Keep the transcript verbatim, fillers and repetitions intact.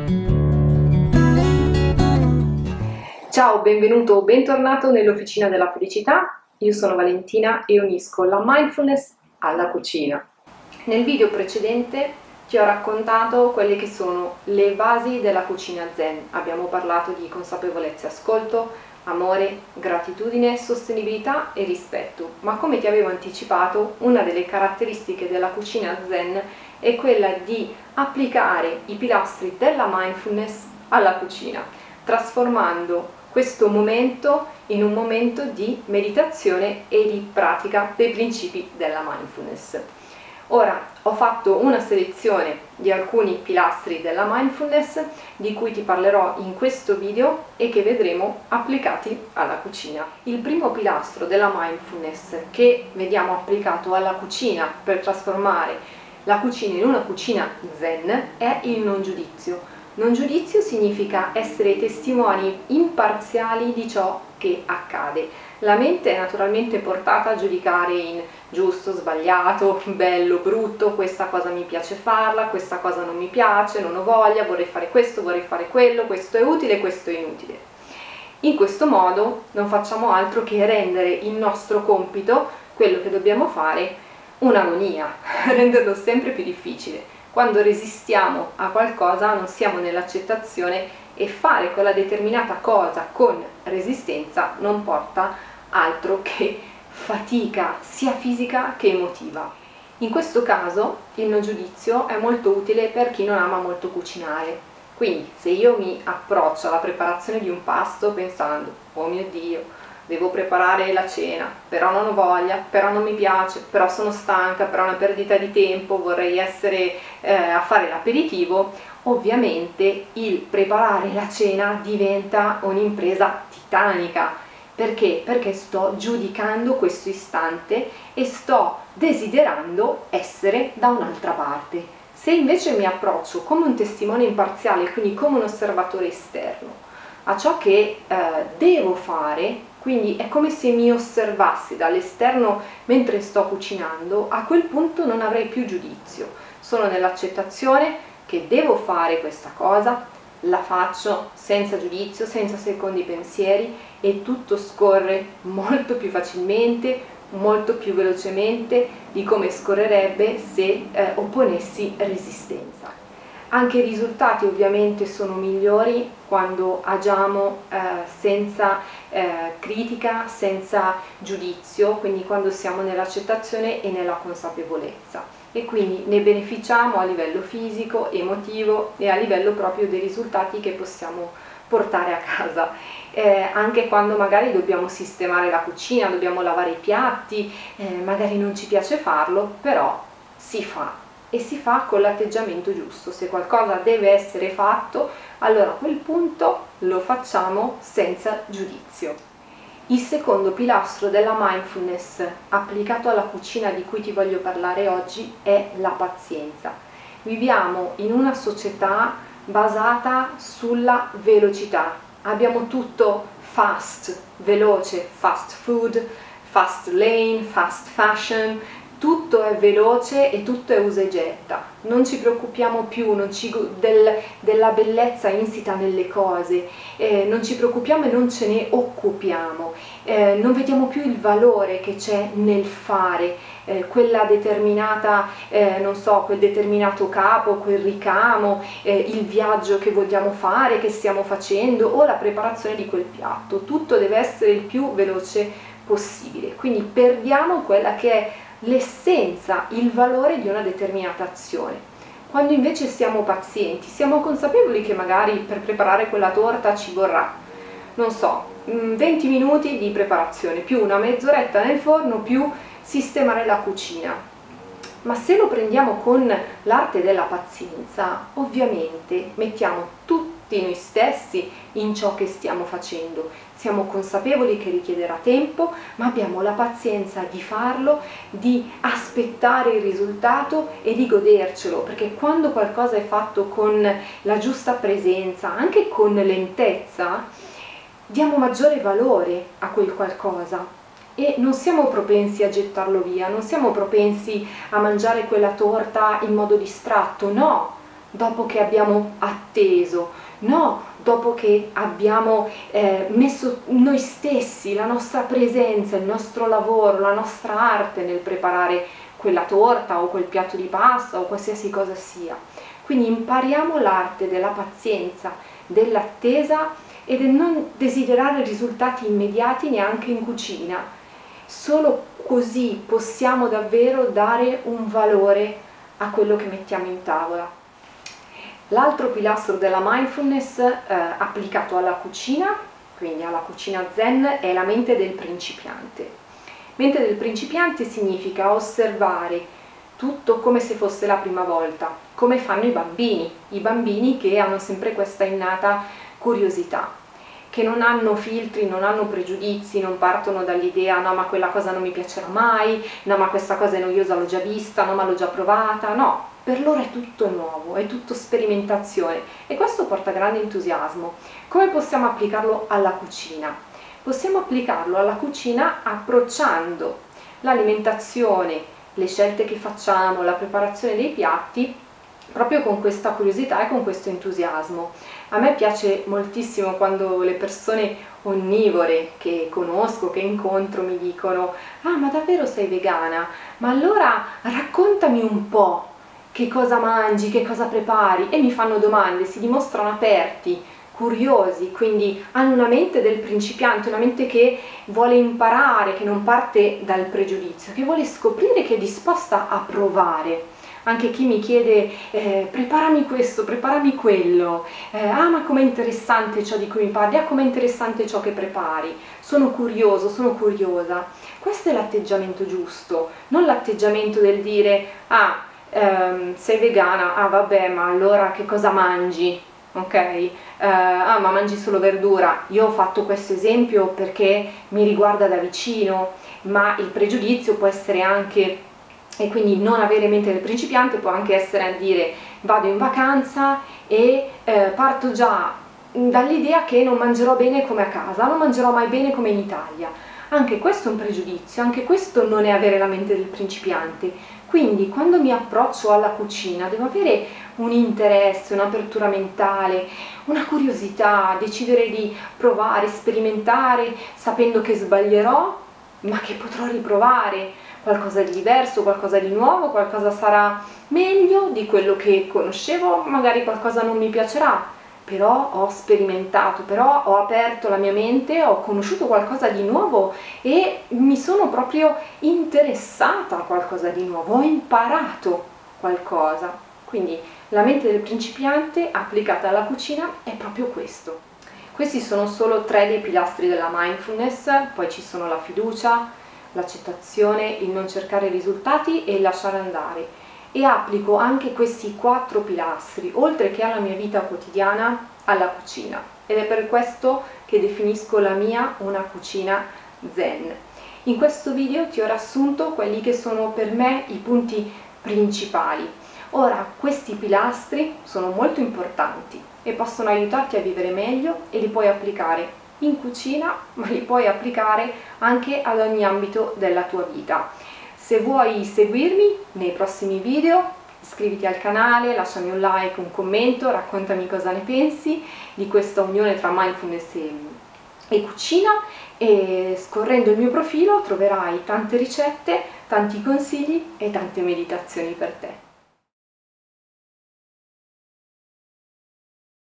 Ciao, benvenuto o bentornato nell'Officina della Felicità. Io sono Valentina e unisco la mindfulness alla cucina. Nel video precedente ti ho raccontato quelle che sono le basi della cucina zen. Abbiamo parlato di consapevolezza e ascolto, amore, gratitudine, sostenibilità e rispetto. Ma come ti avevo anticipato, una delle caratteristiche della cucina zen è quella di applicare i pilastri della mindfulness alla cucina, trasformando questo momento in un momento di meditazione e di pratica dei principi della mindfulness. Ora ho fatto una selezione di alcuni pilastri della mindfulness di cui ti parlerò in questo video e che vedremo applicati alla cucina. Il primo pilastro della mindfulness che vediamo applicato alla cucina per trasformare la cucina in una cucina zen è il non giudizio. Non giudizio significa essere testimoni imparziali di ciò che accade. La mente è naturalmente portata a giudicare in giusto, sbagliato, bello, brutto, questa cosa mi piace farla, questa cosa non mi piace, non ho voglia, vorrei fare questo, vorrei fare quello, questo è utile, questo è inutile. In questo modo non facciamo altro che rendere il nostro compito, quello che dobbiamo fare, un'agonia, renderlo sempre più difficile. Quando resistiamo a qualcosa non siamo nell'accettazione e fare quella determinata cosa con resistenza non porta altro che fatica sia fisica che emotiva. In questo caso il non giudizio è molto utile per chi non ama molto cucinare. Quindi se io mi approccio alla preparazione di un pasto pensando oh mio Dio, devo preparare la cena, però non ho voglia, però non mi piace, però sono stanca, però è una perdita di tempo, vorrei essere eh, a fare l'aperitivo, ovviamente il preparare la cena diventa un'impresa titanica. Perché? Perché sto giudicando questo istante e sto desiderando essere da un'altra parte. Se invece mi approccio come un testimone imparziale, quindi come un osservatore esterno, a ciò che eh, devo fare, quindi è come se mi osservassi dall'esterno mentre sto cucinando, a quel punto non avrei più giudizio. Sono nell'accettazione che devo fare questa cosa, la faccio senza giudizio, senza secondi pensieri e tutto scorre molto più facilmente, molto più velocemente di come scorrerebbe se eh, opponessi resistenza. Anche i risultati ovviamente sono migliori quando agiamo eh, senza eh, critica, senza giudizio, quindi quando siamo nell'accettazione e nella consapevolezza. E quindi ne beneficiamo a livello fisico, emotivo e a livello proprio dei risultati che possiamo portare a casa. Eh, anche quando magari dobbiamo sistemare la cucina, dobbiamo lavare i piatti, eh, magari non ci piace farlo, però si fa. E si fa con l'atteggiamento giusto. Se qualcosa deve essere fatto, allora a quel punto lo facciamo senza giudizio. Il secondo pilastro della mindfulness applicato alla cucina di cui ti voglio parlare oggi è la pazienza. Viviamo in una società basata sulla velocità. Abbiamo tutto fast, veloce, fast food, fast lane, fast fashion, tutto è veloce e tutto è usa e getta, non ci preoccupiamo più non ci, del, della bellezza insita nelle cose, eh, non ci preoccupiamo e non ce ne occupiamo, eh, non vediamo più il valore che c'è nel fare eh, quella determinata, eh, non so, quel determinato capo, quel ricamo, eh, il viaggio che vogliamo fare, che stiamo facendo o la preparazione di quel piatto, tutto deve essere il più veloce possibile, quindi perdiamo quella che è l'essenza, il valore di una determinata azione. Quando invece siamo pazienti, siamo consapevoli che magari per preparare quella torta ci vorrà, non so, venti minuti di preparazione, più una mezz'oretta nel forno, più sistemare la cucina. Ma se lo prendiamo con l'arte della pazienza, ovviamente mettiamo tutti noi stessi in ciò che stiamo facendo. Siamo consapevoli che richiederà tempo, ma abbiamo la pazienza di farlo, di aspettare il risultato e di godercelo, perché quando qualcosa è fatto con la giusta presenza, anche con lentezza, diamo maggiore valore a quel qualcosa. E non siamo propensi a gettarlo via, non siamo propensi a mangiare quella torta in modo distratto, no, dopo che abbiamo atteso, no dopo che abbiamo eh, messo noi stessi, la nostra presenza, il nostro lavoro, la nostra arte nel preparare quella torta o quel piatto di pasta o qualsiasi cosa sia. Quindi impariamo l'arte della pazienza, dell'attesa e del non desiderare risultati immediati neanche in cucina. Solo così possiamo davvero dare un valore a quello che mettiamo in tavola. L'altro pilastro della mindfulness eh, applicato alla cucina, quindi alla cucina zen, è la mente del principiante. Mente del principiante significa osservare tutto come se fosse la prima volta, come fanno i bambini, i bambini che hanno sempre questa innata curiosità, che non hanno filtri, non hanno pregiudizi, non partono dall'idea no ma quella cosa non mi piacerà mai, no ma questa cosa è noiosa, l'ho già vista, no ma l'ho già provata, no, per loro è tutto nuovo, è tutto sperimentazione e questo porta grande entusiasmo. Come possiamo applicarlo alla cucina? Possiamo applicarlo alla cucina approcciando l'alimentazione, le scelte che facciamo, la preparazione dei piatti proprio con questa curiosità e con questo entusiasmo. A me piace moltissimo quando le persone onnivore che conosco, che incontro, mi dicono ah ma davvero sei vegana? Ma allora raccontami un po' che cosa mangi, che cosa prepari e mi fanno domande, si dimostrano aperti, curiosi, quindi hanno una mente del principiante, una mente che vuole imparare, che non parte dal pregiudizio, che vuole scoprire, che è disposta a provare. Anche chi mi chiede eh, preparami questo, preparami quello, eh, ah ma com'è interessante ciò di cui mi parli, ah com'è interessante ciò che prepari, sono curioso, sono curiosa. Questo è l'atteggiamento giusto, non l'atteggiamento del dire ah ehm, sei vegana, ah vabbè ma allora che cosa mangi, ok? Eh, ah ma mangi solo verdura. Io ho fatto questo esempio perché mi riguarda da vicino, ma il pregiudizio può essere anche, e quindi non avere mente del principiante può anche essere a dire vado in vacanza e eh, parto già dall'idea che non mangerò bene come a casa, non mangerò mai bene come in Italia. Anche questo è un pregiudizio, anche questo non è avere la mente del principiante. Quindi quando mi approccio alla cucina devo avere un interesse, un'apertura mentale, una curiosità, decidere di provare, sperimentare, sapendo che sbaglierò, ma che potrò riprovare qualcosa di diverso, qualcosa di nuovo, qualcosa sarà meglio di quello che conoscevo, magari qualcosa non mi piacerà, però ho sperimentato, però ho aperto la mia mente, ho conosciuto qualcosa di nuovo e mi sono proprio interessata a qualcosa di nuovo, ho imparato qualcosa. Quindi la mente del principiante applicata alla cucina è proprio questo. Questi sono solo tre dei pilastri della mindfulness, poi ci sono la fiducia, l'accettazione, il non cercare risultati e il lasciare andare. E applico anche questi quattro pilastri, oltre che alla mia vita quotidiana, alla cucina. Ed è per questo che definisco la mia una cucina zen. In questo video ti ho riassunto quelli che sono per me i punti principali. Ora, questi pilastri sono molto importanti e possono aiutarti a vivere meglio e li puoi applicare in cucina, ma li puoi applicare anche ad ogni ambito della tua vita. Se vuoi seguirmi nei prossimi video, iscriviti al canale, lasciami un like, un commento, raccontami cosa ne pensi di questa unione tra mindfulness e, e cucina, e scorrendo il mio profilo troverai tante ricette, tanti consigli e tante meditazioni per te.